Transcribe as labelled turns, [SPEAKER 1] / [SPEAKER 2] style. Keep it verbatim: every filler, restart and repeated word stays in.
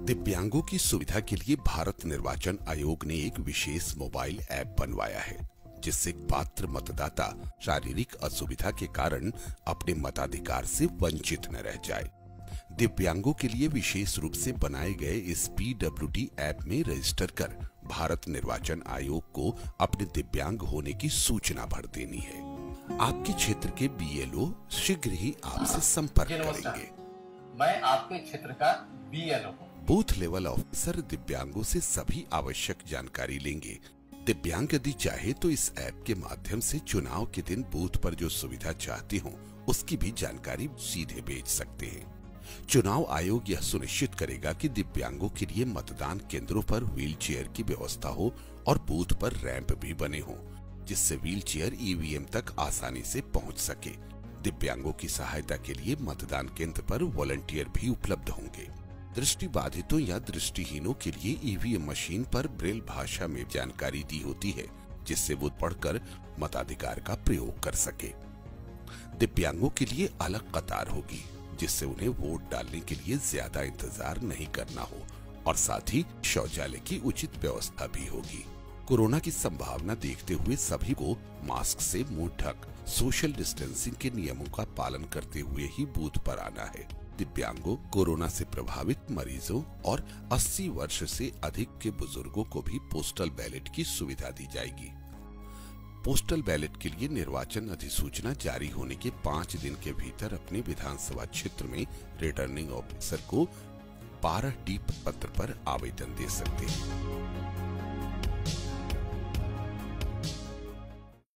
[SPEAKER 1] दिव्यांगों की सुविधा के लिए भारत निर्वाचन आयोग ने एक विशेष मोबाइल ऐप बनवाया है, जिससे पात्र मतदाता शारीरिक असुविधा के कारण अपने मताधिकार से वंचित न रह जाए। दिव्यांगों के लिए विशेष रूप से बनाए गए इस पी डब्ल्यू डी ऐप में रजिस्टर कर भारत निर्वाचन आयोग को अपने दिव्यांग होने की सूचना भर देनी है। आपके क्षेत्र के बी एल ओ शीघ्र ही आपसे संपर्क करेंगे।
[SPEAKER 2] मैं आपके क्षेत्र का बी एल ओ हूँ।
[SPEAKER 1] बूथ लेवल ऑफिसर दिव्यांगों से सभी आवश्यक जानकारी लेंगे। दिव्यांग यदि चाहे तो इस ऐप के माध्यम से चुनाव के दिन बूथ पर जो सुविधा चाहते हो उसकी भी जानकारी सीधे भेज सकते हैं। चुनाव आयोग यह सुनिश्चित करेगा कि दिव्यांगों के लिए मतदान केंद्रों पर व्हील चेयर की व्यवस्था हो और बूथ पर रैंप भी बने हो, जिससे wheelchair E V M तक आसानी से पहुंच सके। दिव्यांगों की सहायता के लिए मतदान केंद्र पर वॉलंटियर भी उपलब्ध होंगे। दृष्टि बाधितों या दृष्टिहीनों के लिए ई वी एम मशीन पर ब्रेल भाषा में जानकारी दी होती है, जिससे वो पढ़कर मताधिकार का प्रयोग कर सके। दिव्यांगों के लिए अलग कतार होगी, जिससे उन्हें वोट डालने के लिए ज्यादा इंतजार नहीं करना हो और साथ ही शौचालय की उचित व्यवस्था भी होगी। कोरोना की संभावना देखते हुए सभी को मास्क से मुंह ढक सोशल डिस्टेंसिंग के नियमों का पालन करते हुए ही बूथ पर आना है। दिव्यांगों, कोरोना से प्रभावित मरीजों और अस्सी वर्ष से अधिक के बुजुर्गों को भी पोस्टल बैलेट की सुविधा दी जाएगी। पोस्टल बैलेट के लिए निर्वाचन अधिसूचना जारी होने के पाँच दिन के भीतर अपने विधानसभा क्षेत्र में रिटर्निंग ऑफिसर को बारह डी पत्र पर आवेदन दे सकते हैं।